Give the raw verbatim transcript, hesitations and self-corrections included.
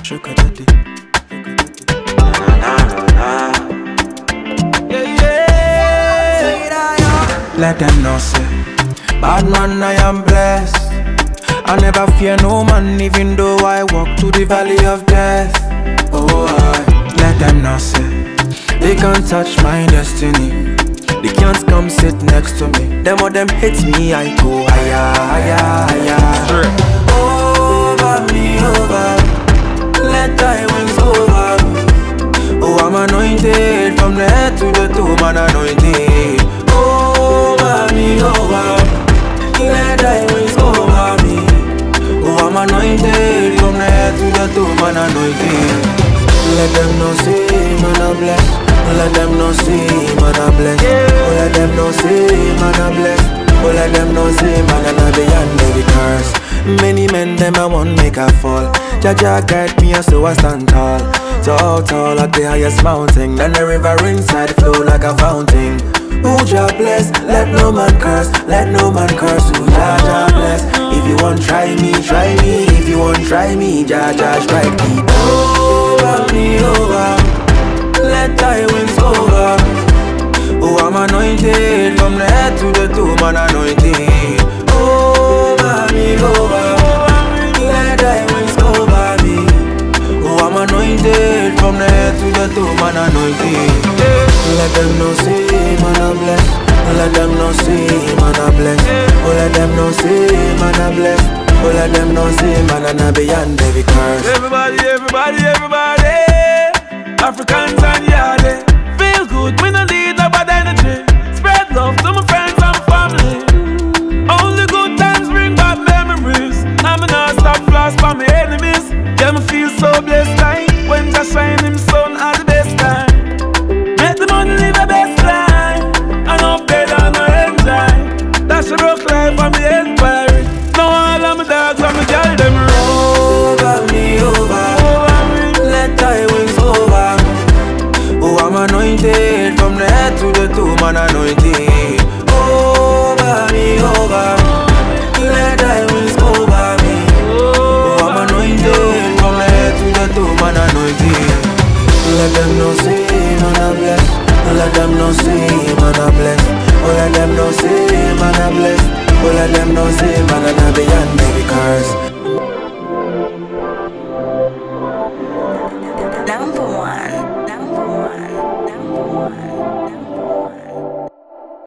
Chocodati. Let them know say bad man I am blessed. I never fear no man, even though I walk through the valley of death. Oh, I let them know say they can't touch my destiny. They can't come sit next to me. Them or them hits me, I go higher, higher, higher. Over me, over. Let thy wings over me. Oh, I'm anointed from the head to the toe, man anointed. Over me, over. Let thy wings over me. Oh, I'm anointed from the head to the toe, man anointed. Let them know say, man I bless. Let them know say, man I bless. Oh, let them know say, man I bless. Oh, let them know say, man I beyond every curse. Many men them I want make a fall. Jaja guide me and so I stand tall. Tall, tall at the highest mountain. Then the river inside flow like a fountain. Who Jah bless, let no man curse. Let no man curse, who Jah Jah bless. If you want try me, try me. If you want try me, Jah Jah strike me. Over me, over. Let thy wings over. Oh, I'm anointed from the head to the toe, man anointed. Over me, over. Let thy wings over me. Oh, I'm anointed from the head to the toe, man anointed. Let them know say, man I bless. Let them know say, man I bless. Oh, let them know say, man I bless. Oh, let them know say, man I beyond every curse. Everybody, everybody, everybody. Africans and Yardie. Feel good, we no need no bad energy. Spread love to my friends and family. Only good times bring back memories. Now me not stop flash for my enemies. Yeah, me feel so blessed like when Jah shine him sun at the best time. Make the money live the best life. And up there and I enjoy. That's a rock life for me empire. Now all of my dogs and my girl them over me, over. Let thy wings over. Oh, I'm anointed from the head to the toe, man anointed. Over me, over. Let thy wings over me. Oh, I'm anointed from the head to the toe, man anointed. Let them know say, man I bless. Let them know say, man I bless. Oh, let them know say, man I bless. Oh, let them know say,